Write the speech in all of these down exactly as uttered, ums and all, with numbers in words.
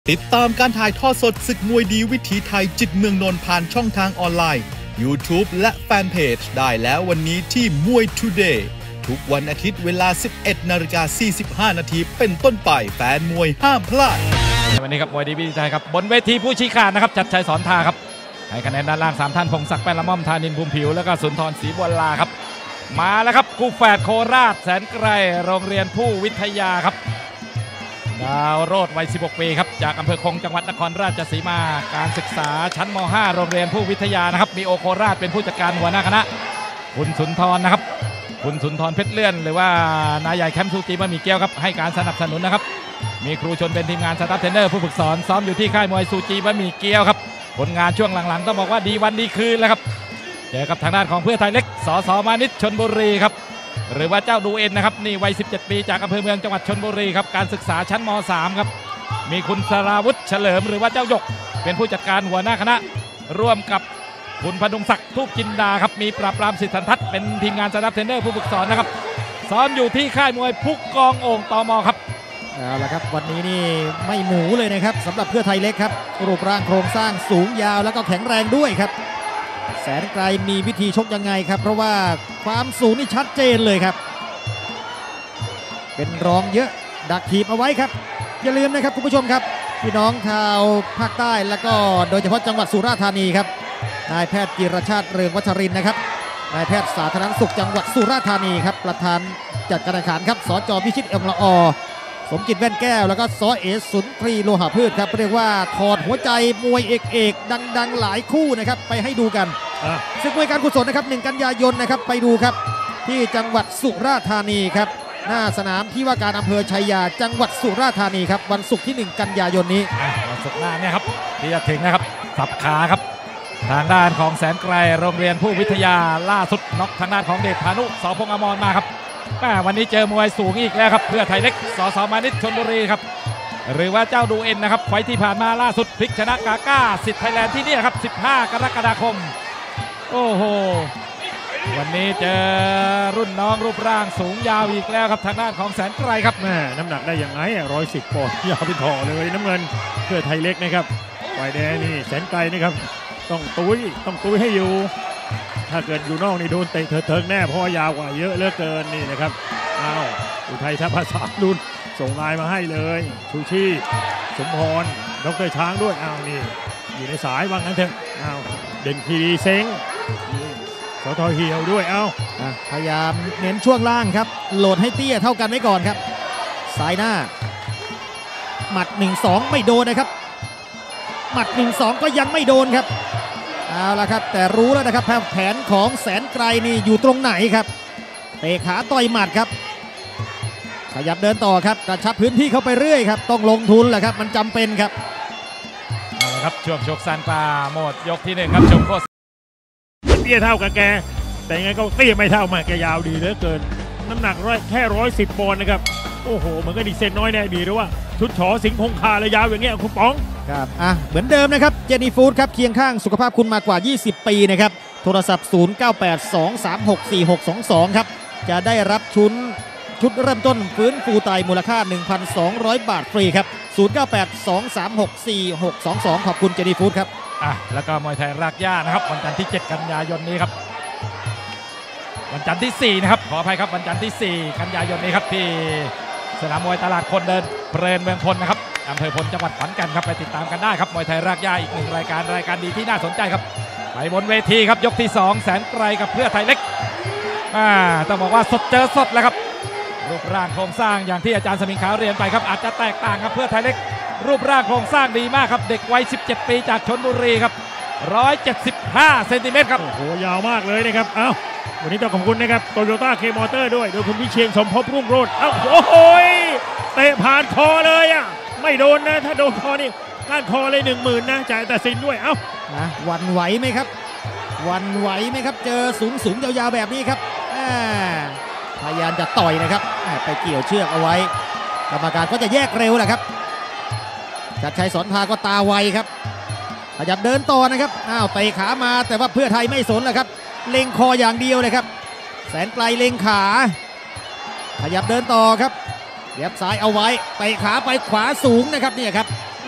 ติดตามการถ่ายทอดสดศึกมวยดีวิถีไทยจิตเมืองนนท์ผ่านช่องทางออนไลน์ YouTube และแฟนเพจได้แล้ววันนี้ที่มวย Today ทุกวันอาทิตย์เวลา สิบเอ็ดนาฬิกาสี่สิบห้านาทีเป็นต้นไปแฟนมวยห้ามพลาดวันนี้ครับมวยดีวิถีไทยครับบนเวทีผู้ชี้ขาดนะครับจัดชัยสอนทาครับให้คะแนนด้านล่างสามท่านพงศักดิ์แป้นละม่อมธานินภูมิผิวแล้วก็สุนทรศรีบัวลาครับมาแล้วครับคู่แฝดโคราชแสนไกลโรงเรียนผู้วิทยาครับดาวโรดวัยสิบหกปีครับจากอำเภอคงจังหวัดนครราชสีมาการศึกษาชั้นม ห้า โรงเรียนผู้วิทยานะครับมีโอโคราชเป็นผู้จัดการหัวหน้าคณะคุณสุนทรนะครับคุณสุนทรเพชรเลื่อนหรือว่านายใหญ่แคมป์ซูจีบะหมี่เกี๊ยวครับให้การสนับสนุนนะครับมีครูชนเป็นทีมงานสตาฟเทรนเนอร์ผู้ฝึกสอนซ้อมอยู่ที่ค่ายมวยซูจีบะหมี่เกี๊ยวครับผลงานช่วงหลังๆต้องบอกว่าดีวันดีคืนแล้วครับเจอกับทางด้านของเพื่อไทยเล็กสสมานิชชลบุรีครับหรือว่าเจ้าดูเอ็นนะครับนี่วัยสิบเจ็ดปีจากอำเภอเมืองจังหวัดชลบุรีครับการศึกษาชั้นม สาม ครับมีคุณสราวุฒิเฉลิมหรือว่าเจ้าหยกเป็นผู้จัดการหัวหน้าคณะร่วมกับคุณพดุงศักดิ์ทูปจินดาครับมีปราบปรามสิทธิสันทัศน์เป็นทีมงานสตาฟเทรนเนอร์ผู้ฝึกสอนนะครับซ้อมอยู่ที่ค่ายมวยพุกกองโอ่งตมครับเอาละครับวันนี้นี่ไม่หมูเลยนะครับสำหรับเพื่อไทยเล็กครับรูปร่างโครงสร้างสูงยาวแล้วก็แข็งแรงด้วยครับแสนไกลมีวิธีชกยังไงครับเพราะว่าความสูงนี่ชัดเจนเลยครับเป็นรองเยอะดักถีบเอาไว้ครับอย่าลืมนะครับคุณผู้ชมครับพี่น้องชาวภาคใต้แล้วก็โดยเฉพาะจังหวัดสุราษฎร์ธานีครับนายแพทย์จิรชาติเรืองวัชรินทร์นะครับนายแพทย์สาธารณสุขจังหวัดสุราษฎร์ธานีครับประธานจัดการแข่งขันครับสจพิชิตเอ็มละอสมจิตแว่นแก้วแล้วก็สอเอสุนทรีโลหะพืชครับเรียกว่าถอดหัวใจมวยเอกเอกดังๆหลายคู่นะครับไปให้ดูกันศึกมวยการกุศลนะครับหนึ่งกันยายนนะครับไปดูครับที่จังหวัดสุราษฎร์ธานีครับหน้าสนามที่ว่าการอำเภอชัยยาจังหวัดสุราษฎร์ธานีครับวันศุกร์ที่หนึ่งกันยายนนี้วันศุกร์หน้าเนี่ยครับที่จะถึงนะครับสับขาครับทางด้านของแสนไกลโรงเรียนผู้วิทยาล่าสุดน็อกทางด้านของเดชพานุสพงษ์อมรมาครับวันนี้เจอมวยสูงอีกแล้วครับเพื่อไทยเล็กสสมานิชชลบุรีครับหรือว่าเจ้าดูเอ็นนะครับไฟที่ผ่านมาล่าสุดพลิกชนะกาก้าสิทธิ์ไทยแลนด์ที่นี่ครับสิบห้ากรกฎาคมโอ้โหวันนี้เจอรุ่นน้องรูปร่างสูงยาวอีกแล้วครับทางด้านของแสนไกลครับแม่น้ำหนักได้อย่างไรร้อยสิบปอนด์ยาวเป็นถ่อเลยน้ำเงินเพื่อไทยเล็กนะครับฝ่ายแดงนี่แสนไกลนะครับต้องตุ้ยต้องตุ้ยให้อยู่ถ้าเกิดอยู่นอกนี่โดนเตะเถิงแน่เพราะว่ายาวกว่าเยอะเหลือเกินนี่นะครับอ้าวอุทัยทัพภาษารุ่นส่งไลน์มาให้เลยชูชีสมพรดรช้างด้วยอ้าวนี่อยู่ในสายว่างั้นเถอะอ้าวเด่นคีรีเซ้งสทเหี่ยวด้วยเอ้าพยายามเน้นช่วงล่างครับโหลดให้เตี้ยเท่ากันไว้ก่อนครับสายหน้าหมัด หนึ่งสอง ไม่โดนนะครับหมัด หนึ่งสอง ก็ยังไม่โดนครับเอาละครับแต่รู้แล้วนะครับแผนของแสนไกลนี่อยู่ตรงไหนครับเตะขาต่อยหมัดครับขยับเดินต่อครับกระชับพื้นที่เข้าไปเรื่อยครับต้องลงทุนแหละครับมันจำเป็นครับเอาละครับช่วงชกซันปาหมดยกที่หนึ่งครับชมโคตรเตี้ยเท่ากับแกแต่ยังไงก็เตี้ยไม่เท่ามาแกยาวดีเหลือเกินน้ำหนักร้อยแค่ร้อยสิบปอนด์นะครับโอ้โหมันก็ดีเซนน้อยแน่ดีหรือว่าชุดฉอสิงห์คงคาเลยยาวอย่างเงี้ยคุณป๋องครับอ่ะเหมือนเดิมนะครับเจนี่ฟู้ดครับเคียงข้างสุขภาพคุณมากว่ายี่สิบปีนะครับโทรศัพท์ศูนย์ เก้า แปด สอง สาม หก สี่ หก สอง สองครับจะได้รับชุดชุดเริ่มต้นฟื้นฟูไตมูลค่า หนึ่งพันสองร้อย บาทฟรีครับศูนย์ เก้า แปด สอง สาม หก สี่ หก สอง สองขอบคุณเจนี่ฟู้ดครับอ่ะแล้วก็มวยไทยรากหญ้านะครับวันจันทร์ที่เจ็ดกันยายนนี้ครับวันจันทร์ที่สี่นะครับขออภัยครับวันจันทร์ที่สี่กันยายนนี้ครับที่สนามมวยตลาดคนเดินเพลินเมืองพลนะครับอำเภอพลจังหวัดขอนแก่นครับไปติดตามกันได้ครับมวยไทยรากหญ้าอีกหนึ่งรายการรายการดีที่น่าสนใจครับไปบนเวทีครับยกที่สองแสนไกลกับเพื่อไทยเล็กอ่าต้องบอกว่าสดเจอสดแล้วครับรูปร่างโครงสร้างอย่างที่อาจารย์สมิงขาวเรียนไปครับอาจจะแตกต่างครับเพื่อไทยเล็กรูปร่างโครงสร้างดีมากครับเด็กวัยสิบเจ็ดปีจากชลบุรีครับหนึ่งร้อยเจ็ดสิบห้าเซนติเมตรครับโอ้โหยาวมากเลยนะครับเอ้าวันนี้ต้องขอบคุณนะครับโตโยต้าเคมอเตอร์ด้วยโดยคุณวิเชียรสมภพรุ่งโรจน์เอ้าโอ้โหเตะผ่านคอเลยอ่ะไม่โดนนะถ้าโดนคอนี่ก้านคอเลยหนึ่งหมื่นนะจ่ายแต่สินด้วยเอ้านะวันไหวไหมครับวันไหวไหมครับเจอสูงสูงยาวๆแบบนี้ครับพยายามจะต่อยนะครับไปเกี่ยวเชือกเอาไว้กรรมการก็จะแยกเร็วแหละครับจัดชัยสอนทาก็ตาไวครับขยับเดินต่อนะครับอ้าวเตะขามาแต่ว่าเพื่อไทยไม่สนแหละครับเล็งคออย่างเดียวเลยครับแสนไกลเล็งขาขยับเดินต่อครับเย็บซ้ายเอาไว้เตะขาไปขวาสูงนะครับเนี่ยครับ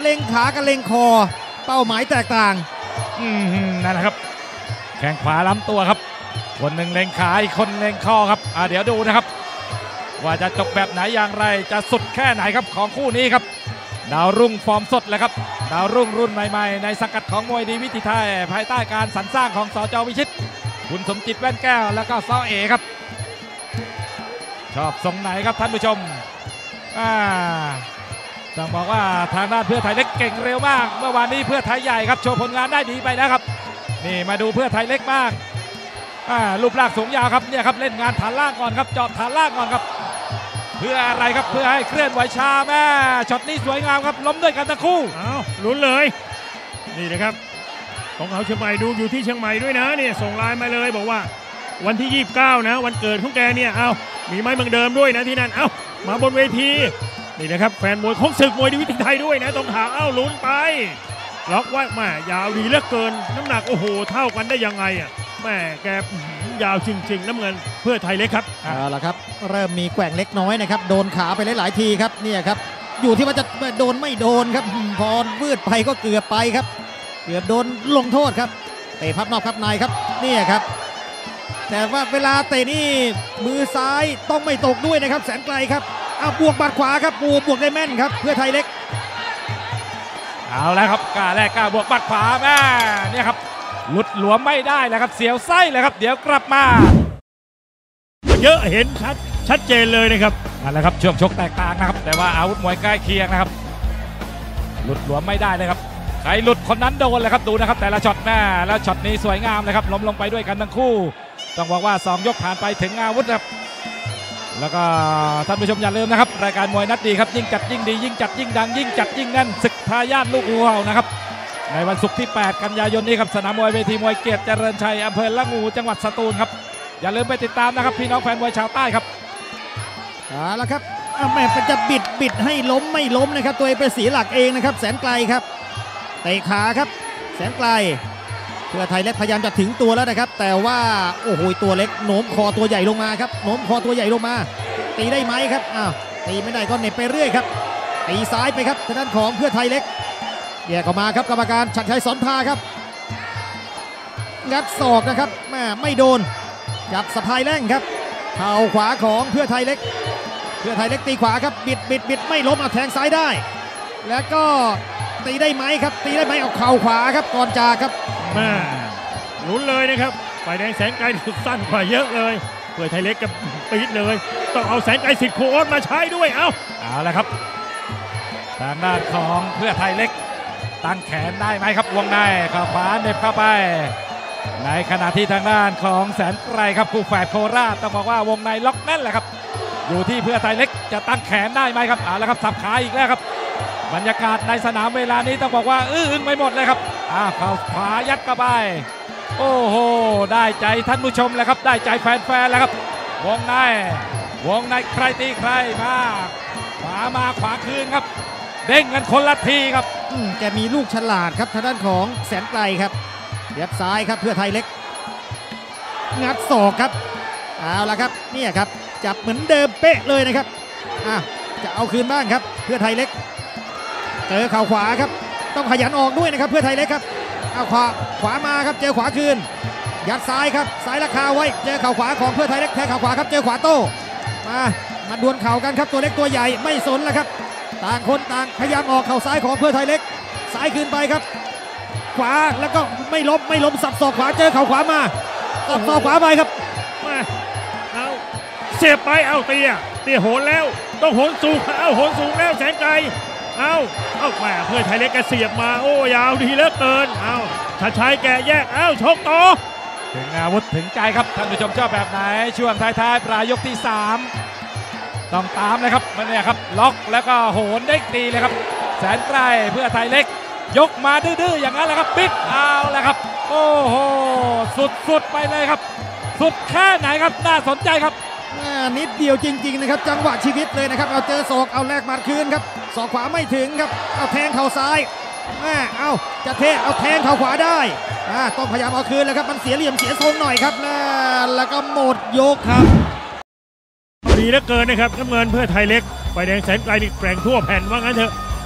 เล็งขากับเล็งคอเป้าหมายแตกต่างอืมนั่นแหละครับแข้งขวาล้ำตัวครับคนหนึ่งเล็งขาอีกคนเล็งคอครับอ่าเดี๋ยวดูนะครับว่าจะจบแบบไหนอย่างไรจะสุดแค่ไหนครับของคู่นี้ครับดาวรุ่งฟอร์มสดเลยครับดาวรุ่งรุ่นใหม่ๆในสังกัดของมวยดีวิถีไทยภายใต้การสรรสร้างของสจ.วิชิตคุณสมจิตแว่นแก้วแล้วก็ซ้อเอครับชอบทรงไหนครับท่านผู้ชมอ่าต้องบอกว่าทางด้านเพื่อไทยเล็กเก่งเร็วมากเมื่อวานนี้เพื่อไทยใหญ่ครับโชว์ผลงานได้ดีไปแล้วครับนี่มาดูเพื่อไทยเล็กบ้างอ่ารูปร่างสูงยาวครับเนี่ยครับเล่นงานฐานล่างก่อนครับเจาะฐานล่างก่อนครับเพื่ออะไรครับเพื่อให้เคลื่อนไหวช้าแม่ช็อตนี้สวยงามครับล้มด้วยกันทั้งคู่เอาลุ้นเลยนี่นะครับของเขาเชียงใหม่ดูอยู่ที่เชียงใหม่ด้วยนะเนี่ยส่งไลน์มาเลยบอกว่าวันที่ยี่สิบเก้านะวันเกิดของแกเนี่ยเอามีไม้เมืองเดิมด้วยนะที่นั่นเอามาบนเวทีนี่นะครับแฟนมวยของศึกมวยดีวิถีไทยด้วยนะตรงขาเอ้าลุ้นไปล็อกไว้แม่ยาวดีเหลือเกินน้ำหนักโอ้โหเท่ากันได้ยังไงอ่ะแม่แกยาวจริงๆน้ำเงินเพื่อไทยเล็กครับเอาละครับเริ่มมีแกว่งเล็กน้อยนะครับโดนขาไปหลายๆทีครับเนี่ยครับอยู่ที่ว่าจะโดนไม่โดนครับพอวืดไปก็เกือบไปครับเกือบโดนลงโทษครับเตะพับนอกพับในครับนี่ครับแต่ว่าเวลาเตะนี่มือซ้ายต้องไม่ตกด้วยนะครับแสนไกลครับเอาบวกบัดขวาครับปูบวกได้แม่นครับเพื่อไทยเล็กเอาแล้วครับกล้าแรกกล้าบวกบัดขวาแม่เนี่ยครับหลุดหลวมไม่ได้แล้วครับเสียวไส้เลยครับเดี๋ยวกลับมาเยอะเห็นชัดชัดเจนเลยนะครับนั่นแหละครับช่วงชกแตกต่างนะครับแต่ว่าอาวุธมวยใกล้เคียงนะครับหลุดหลวมไม่ได้เลยครับใครหลุดคนนั้นโดนเลยครับดูนะครับแต่ละช็อตแม่แล้วช็อตนี้สวยงามเลยครับล้มลงไปด้วยกันทั้งคู่ต้องบอกว่าสองยกผ่านไปถึงอาวุธครับแล้วก็ท่านผู้ชมอย่าลืมนะครับรายการมวยนัดดีครับยิ่งจัดยิ่งดียิ่งจัดยิ่งดังยิ่งจัดยิ่งแน่นศึกทายาทลูกงูเห่านะครับในวันศุกร์ที่แปดกันยายนนี้ครับสนามมวยเวทีมวยเกียรติเจริญชัยอำเภอละงูจังหวัดสตูลครับอย่าลืมไปติดตามนะครับพี่น้องแฟนมวยชาวใต้ครับเอาละครับแม่จะบิดบิดให้ล้มไม่ล้มนะครับตัวเองไปเสียหลักเองนะครับแสนไกลครับเตะขาครับแสนไกลเพื่อไทยเล็กพยายามจะถึงตัวแล้วนะครับแต่ว่าโอ้โหตัวเล็กโน้มคอตัวใหญ่ลงมาครับโน้มคอตัวใหญ่ลงมาตีได้ไหมครับอ้าวตีไม่ได้ก็เน็บไปเรื่อยครับตีซ้ายไปครับทางด้านของเพื่อไทยเล็กแยกออกมาครับกรรมการชัดชัยสอนพาครับงัดศอกนะครับแม่ไม่โดนจับสะพายแร่งครับเข่าขวาของเพื่อไทยเล็กเพื่อไทยเล็กตีขวาครับบิดบิดบิดไม่ล้มเอาแทงซ้ายได้แล้วก็ตีได้ไหมครับตีได้ไหมเอาเข่าขวาครับก่อนจากครับแม่ลุ้นเลยนะครับฝ่ายแดงแสนไกลสั้นกว่าเยอะเลยเพื่อไทยเล็กกับปี๊ดเลยต้องเอาแสนไกลสิทธิ์โค้ชมาใช้ด้วยเอาเอาละครับทางด้านของเพื่อไทยเล็กตั้งแขนได้ไหมครับวงในข้าขวาเน็บเข้าไปในขณะที่ทางด้านของแสนไกลครับคู่แฝดโคราชต้องบอกว่าวงในล็อกแน่นแหละครับอยู่ที่เพื่อไทยเล็กจะตั้งแขนได้ไหมครับเอาละครับสับขาอีกแล้วครับบรรยากาศในสนามเวลานี้ต้องบอกว่าอื้ออึ้งไปหมดเลยครับอ่าเข้าขวายัดเข้าไปโอ้โหได้ใจท่านผู้ชมแล้วครับได้ใจแฟนๆแล้วครับวงในวงในใครตีใครมาขวามาขวาคืนครับเด้งกันคนละทีครับแกมีลูกฉลาดครับทางด้านของแสนไกลครับยัดซ้ายครับเพื่อไทยเล็กงัดศอกครับเอาละครับเนี่ยครับจับเหมือนเดิมเป๊ะเลยนะครับอ่ะจะเอาคืนบ้างครับเพื่อไทยเล็กเจอเข่าขวาครับต้องขยันออกด้วยนะครับเพื่อไทยเล็กครับเอาขวาขวามาครับเจอขวาคืนยัดซ้ายครับซ้ายราคาไว้เจอเข่าขวาของเพื่อไทยเล็กแทงเข่าขวาครับเจอขวาโต้มามาดวลเข่ากันครับตัวเล็กตัวใหญ่ไม่สนแล้วครับต่างคนต่างพยายามออกเข่าซ้ายของเพื่อไทยเล็กซ้ายคืนไปครับขวาแล้วก็ไม่ล้มไม่ล้มสับศอกขวาเจอเข่าขวามาสับศอกขวาไปครับมาเอาเสียบไปเอาเตี้ยเตี้ยโหนแล้วต้องโหนสูงเอาโหนสูงแล้วแสนไกลเอาเอาแม่เพื่อไทยเล็กแกเสียบมาโอ้ยาวดีเหลือเกินเอาชัดชัยแกแยกเอาชกต่อถึงอาวุธถึงใจครับท่านผู้ชมชอบแบบไหนช่วงท้ายๆปลายยกที่สามต้องตามเลยครับมันเนี่ยครับล็อกแล้วก็โหนเด้งตีเลยครับแสนไกลเพื่อไทยเล็กยกมาดื้อๆอย่างนั้นแหละครับปิดเอาแล้วครับโอ้โหสุดๆไปเลยครับสุดแค่ไหนครับน่าสนใจครับนิดเดียวจริงๆนะครับจังหวะชีวิตเลยนะครับเอาเจอศอกเอาแลกหมัดคืนครับศอกขวาไม่ถึงครับเอาแทงเข่าซ้ายแม่เอาจะเทเอาแทงเข่าขวาได้ต้องพยายามเอาคืนแล้วครับมันเสียเหลี่ยมเสียทรงหน่อยครับแล้วก็หมดยกครับดีเหลือเกินนะครับน้ำเงินเพื่อไทยเล็กฝ่ายแดงแสนไกลนี่แกร่งทั่วแผ่นว่างั้นเถอะ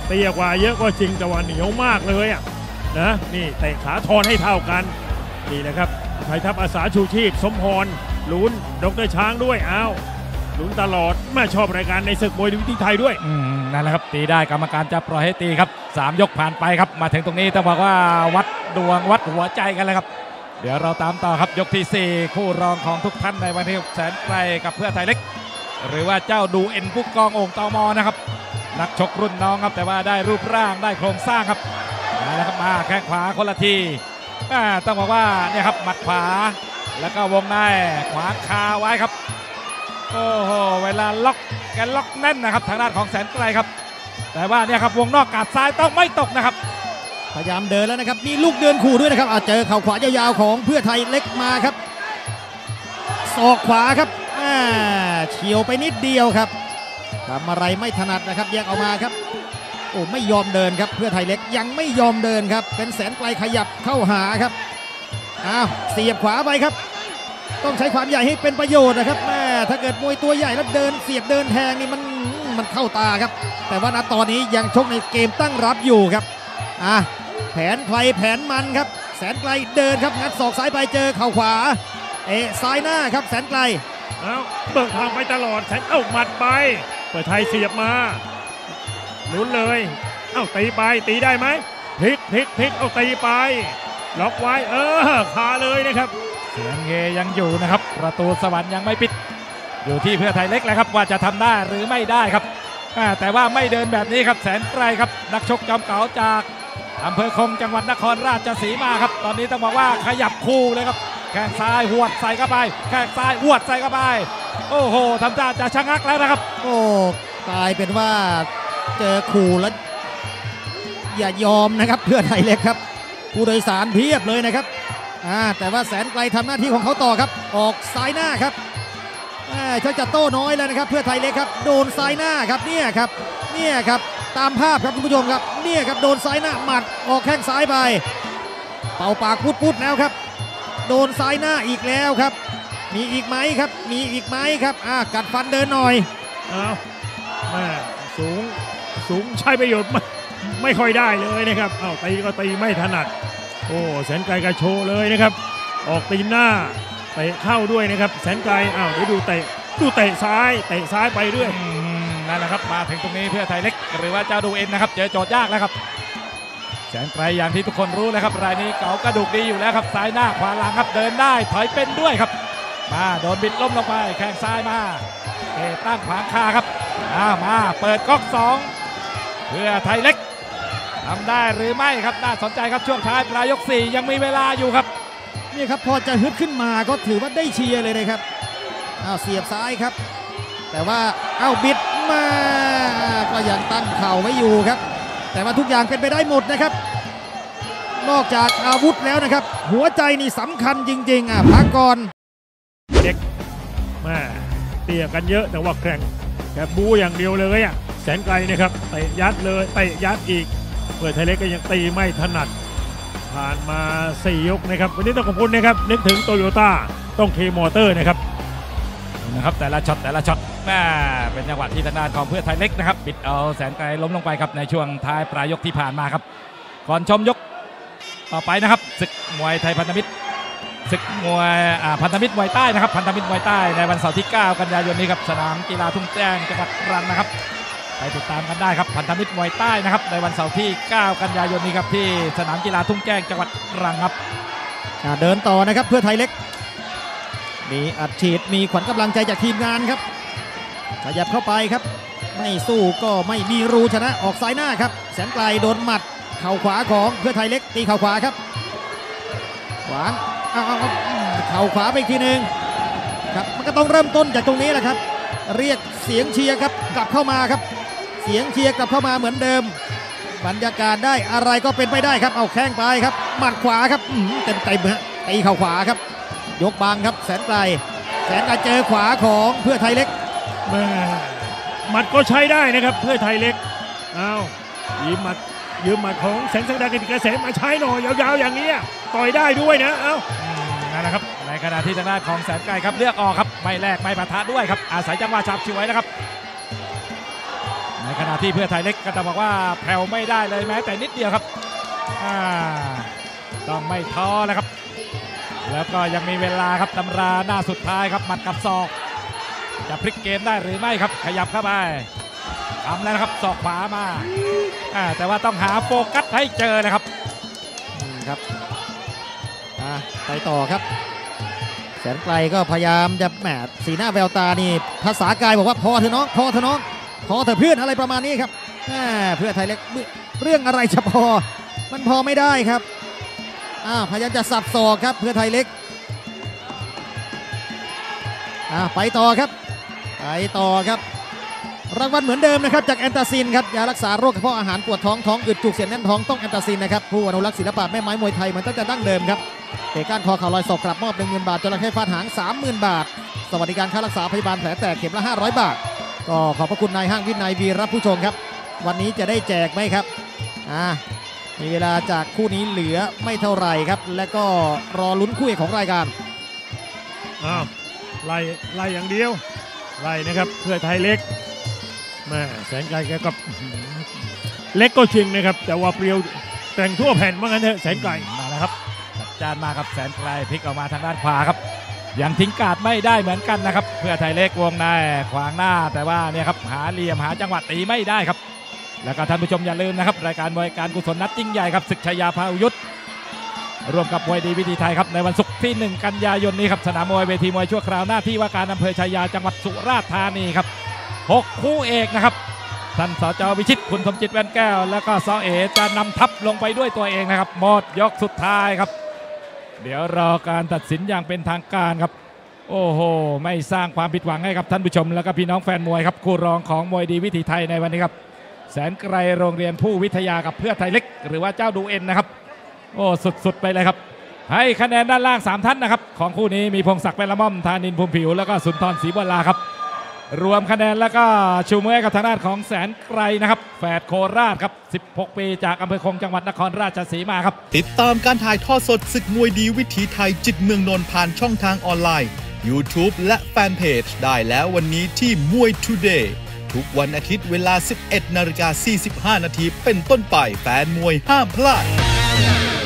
เตี้ยกว่าเยอะก็จริงแต่ว่าเหนียวมากเลยอ่ะนะนี่เตะขาทอนให้เท่ากันนี่แหละครับไทยทัพอาสาชูชีพสมพรลุ้นดรช้างด้วยอ้าวลุ้นตลอดมาชอบรายการในศึกมวยดีวิธีไทยด้วยอืมนั่นแหละครับตีได้กรรมการจะปล่อยให้ตีครับสามยกผ่านไปครับมาถึงตรงนี้ต้องบอกว่าวัดดวงวัดหัวใจกันเลยครับเดี๋ยวเราตามต่อครับยกที่สี่คู่รองของทุกท่านในวันที่แสนไกลกับเพื่อไทยเล็กหรือว่าเจ้าดูเอ็นผู้กองโอ่งตมนะครับนักชกรุ่นน้องครับแต่ว่าได้รูปร่างได้โครงสร้างครับมาแล้วครับมาแข้งขวาคนละทีต้องบอกว่าเนี่ยครับหมัดขวาแล้วก็วงในขวาคาไว้ครับโอ้โหเวลาล็อกแกล็อกแน่นนะครับทางด้านของแสนไกลครับแต่ว่าเนี่ยครับวงนอกกาดซ้ายต้องไม่ตกนะครับพยายามเดินแล้วนะครับมีลูกเดินขู่ด้วยนะครับเจอเข่าขวายาวๆของเพื่อไทยเล็กมาครับศอกขวาครับเฉียวไปนิดเดียวครับทำอะไรไม่ถนัดนะครับแยกออกมาครับโอ้ไม่ยอมเดินครับเพื่อไทยเล็กยังไม่ยอมเดินครับเป็นแสนไกลขยับเข้าหาครับอ้าวเสียบขวาไปครับต้องใช้ความใหญ่ให้เป็นประโยชน์นะครับแม่ถ้าเกิดมวยตัวใหญ่แล้วเดินเสียบเดินแทงนี่มันมันเข้าตาครับแต่ว่าณตอนนี้ยังชกในเกมตั้งรับอยู่ครับอ่ะแผนใครแผนมันครับแสนไกลเดินครับงัดศอกซ้ายไปเจอเข่าขวาเอะซ้ายหน้าครับแสนไกลเอาเบิกทางไปตลอดแสนเอ้าหมัดไปเปิดไทยเสียบมาลุ้นเลยเอ้าตีไปตีได้ไหมพลิกพลิกพลิกเอาตีไปล็อกไว้เออคาเลยนะครับเสียงเฮยังอยู่นะครับประตูสวรรค์ยังไม่ปิดอยู่ที่เพื่อไทยเล็กแหละครับว่าจะทำได้หรือไม่ได้ครับแต่ว่าไม่เดินแบบนี้ครับแสนไกลครับนักชกจอมเก๋าจากอำเภอคงจังหวัดนครราชสีมาครับตอนนี้ต้องบอกว่าขยับคู่เลยครับแข้งซ้ายหวดใส่เข้าไปแข้งซ้ายหวดใส่เข้าไปโอ้โหทำท่าจะชะงักแล้วนะครับโอ้กลายเป็นว่าเจอขู่แล้วอย่ายอมนะครับเพื่อไทยเล็กครับผู้โดยสารเพียบเลยนะครับอ่าแต่ว่าแสนไกลทำหน้าที่ของเขาต่อครับออกซ้ายหน้าครับเขาจะโต้น้อยแล้วนะครับเพื่อไทยเล็กครับโดนซ้ายหน้าครับเนี่ยครับเนี่ยครับตามภาพครับคุณผู้ชมครับเนี่ยครับโดนซ้ายหน้าหมัดออกแข้งซ้ายไปเป่าปากพุดๆแล้วครับโดนซ้ายหน้าอีกแล้วครับมีอีกไหมครับมีอีกไหมครับอ่ากัดฟันเดินหน่อยอ้าวแม่สูงสูงใช้ประโยชน์ไม่ไม่ค่อยได้เลยนะครับอ้าวตีก็ตีไม่ถนัดโอ้แสนไกลกระโชว์เลยนะครับออกตีนหน้าเตะเข้าด้วยนะครับแสนไกลอ้าวเดี๋ยวดูเตะดูเตะซ้ายเตะซ้ายไปเรื่อยนั่นแหละครับมาถึงตรงนี้เพื่อไทยเล็กหรือว่าเจ้าดูเอ็นนะครับเจอโจทย์ยากแล้วครับแสนไกลอย่างที่ทุกคนรู้เลยครับรายนี้เก๋ากระดูกดีอยู่แล้วครับซ้ายหน้าขวาหลังครับเดินได้ถอยเป็นด้วยครับมาโดนบิดล้มลงไปแข้งซ้ายมาเตะตั้งขวางคาครับมาเปิดก๊อกสองเพื่อไทยเล็กทำได้หรือไม่ครับน่าสนใจครับช่วงท้ายปลายยกสี่ยังมีเวลาอยู่ครับนี่ครับพอจะฮึดขึ้นมาก็ถือว่าได้เชียร์เลยนะครับอ้าวเสียบซ้ายครับแต่ว่าเอ้าบิดมาก็ยังตั้งเข่าไว้อยู่ครับแต่ว่าทุกอย่างเป็นไปได้หมดนะครับนอกจากอาวุธแล้วนะครับหัวใจนี่สำคัญจริงๆอ่ะพักก่อนเด็กมาเตี้ยกันเยอะแต่ว่าแกร่งแกบูอย่างเดียวเลยอ่ะแสนไกลนะครับเตะยัดเลยเตะยัดอีกเพื่อไทยเล็กก็ยังตีไม่ถนัดผ่านมาสี่ยกนะครับวันนี้ต้องขอบคุณนะครับนึกถึงโตโยต้าต้องเคมอเตอร์นะครับนะครับแต่ละช็อตแต่ละช็อตแม่เป็นจังหวะที่ทางด้านของเพื่อไทยเล็กนะครับปิดเอาแสนไกลล้มลงไปครับในช่วงท้ายปลายยกที่ผ่านมาครับก่อนชมยกต่อไปนะครับศึกมวยไทยพันธมิตรศึกมวยพันธมิตรมวยใต้นะครับพันธมิตรมวยใต้ในวันเสาร์ที่เก้ากันยายนนี้ครับสนามกีฬาทุ่งแจ้งจังหวัดตรังนะครับไปติดตามกันได้ครับพันธมิตรมวยใต้นะครับในวันเสาร์ที่เก้ากันยายนนี้ครับที่สนามกีฬาทุ่งแจ้งจังหวัดตรังครับเดินต่อนะครับเพื่อไทยเล็กมีอัดฉีดมีขวัญกำลังใจจากทีมงานครับขยับเข้าไปครับไม่สู้ก็ไม่มีรูชนะออกซ้ายหน้าครับแสนไกลโดนหมัดเข่าขวาของเพื่อไทยเล็กตีเข่าขวาครับขวางเอาเอาเข่าขวาไปอีกทีหนึ่งครับมันก็ต้องเริ่มต้นจากตรงนี้แหละครับเรียกเสียงเชียร์ครับกลับเข้ามาครับเสียงเชียร์กลับเข้ามาเหมือนเดิมบรรยากาศได้อะไรก็เป็นไปได้ครับเอาแข้งไปครับหมัดขวาครับเต็มเต็มฮะตีเข่าขวาครับยกบางครับแสนไกลแสนไกลเจอขวาของเพื่อไทยเล็กหมัดก็ใช้ได้นะครับเพื่อไทยเล็กเอายืมหมัดยืมหมัดของแสนสังดากิติเกษมมาใช้หน่อยยาวๆอย่างนี้ต่อยได้ด้วยนะเอานั่นแหละครับในขณะที่ทางด้านของแสนไกลครับเลือกออกครับไม่แลกไม่ปะทะด้วยครับอาศัยจังหวะฉับฉวยนะครับในขณะณะที่เพื่อไทยเล็กก็จะบอกว่าแผ่วไม่ได้เลยแม้แต่นิดเดียวครับต้องไม่ท้อนะครับ แล้วก็ยังมีเวลาครับตำราหน้าสุดท้ายครับหมัดกับศอกจะพลิกเกมได้หรือไม่ครับขยับเข้าไปทำแล้วนะครับศอกขวามาแต่ว่าต้องหาโฟกัสให้เจอนะครับครับไปต่อครับแสนไกลก็พยายามจะแหมสีหน้าแววตานี่ภาษากายบอกว่าพอเถอะน้องพอเถอะน้องพอเถอะเพื่อนอะไรประมาณนี้ครับเพื่อไทยเล็กเรื่องอะไรจะพอมันพอไม่ได้ครับพยายามจะสับศอกครับเพื่อไทยเล็กไปต่อครับไปต่อครับรางวัลเหมือนเดิมนะครับจากแอนตาซินครับยารักษาโรคกระเพาะอาหารปวดท้องท้องอืดจุกเสียดแน่นท้องต้องแอนตาซินนะครับผู้อนุรักษ์ศิลปะแม่ไม้มวยไทยเหมือนตั้งแต่ดั้งเดิมครับเตะก้านคอเข่าลอยศอกกลับมอบ หนึ่งหมื่น บาทจระเข้ฟาดหาง สามหมื่น บาทสวัสดิการค่ารักษาพยาบาลแผลแตกเข็มละห้าร้อยบาทก็ขอบพระคุณนายห้างวินัยวีรับผู้ชมครับวันนี้จะได้แจกไหมครับอ่ามีเวลาจากคู่นี้เหลือไม่เท่าไหร่ครับและก็รอลุ้นคู่เอกของรายการอ้าวไล่ไล่อย่างเดียวไล่นะครับเพื่อไทยเล็กแม่แสนไกลแกกับเล็กก็จริงนะครับแต่ว่าเปรียวแต่งทั่วแผ่นว่างั้นเถอะแสนไกลมาแล้วครับจัดจานมาครับแสนไกลพลิกออกมาทางด้านขวาครับยังทิ้งกาดไม่ได้เหมือนกันนะครับเพื่อไทยเล็กวงในขวางหน้าแต่ว่าเนี่ยครับหาเหลี่ยมหาจังหวะตีไม่ได้ครับแล้วก็ท่านผู้ชมอย่าลืมนะครับรายการมวยการกุศลนัดยิ่งใหญ่ครับศึกชัยยาพายุทธร่วมกับมวยดีวิธีไทยครับในวันศุกร์ที่หนึ่งกันยายนนี้ครับสนามมวยเวทีมวยชั่วคราวหน้าที่ว่าการอำเภอชัยยาจังหวัดสุราษฎร์ธานีครับหกคู่เอกนะครับท่านสจ.วิชิตคุณสมจิตแว่นแก้วแล้วก็สอเอจะนำทัพลงไปด้วยตัวเองนะครับหมดยกสุดท้ายครับเดี๋ยวรอการตัดสินอย่างเป็นทางการครับโอ้โหไม่สร้างความผิดหวังให้กับท่านผู้ชมแล้วก็พี่น้องแฟนมวยครับคู่รองของมวยดีวิถีไทยในวันนี้ครับแสนไกลโรงเรียนผู้วิทยากับเพื่อไทยเล็กหรือว่าเจ้าดูเอ็นนะครับโอ้สุดๆไปเลยครับให้คะแนนด้านล่างสามท่านนะครับของคู่นี้มีพงศักดิ์แปลละม่อมธานินภูมิผิวแล้วก็สุนทรศรีบัวลาครับรวมคะแนนแล้วก็ชูมือกับทางด้านของแสนไกลนะครับแฝดโคราชครับสิบหกปีจากอำเภอคงจังหวัดนครราชสีมาครับติดตามการถ่ายทอดสดศึกมวยดีวิถีไทยจิตเมืองนนท์ผ่านช่องทางออนไลน์ YouTube และแฟนเพจได้แล้ววันนี้ที่มวยทูเดย์ทุกวันอาทิตย์เวลา สิบเอ็ดนาฬิกาสี่สิบห้านาทีเป็นต้นไปแฟนมวยห้ามพลาด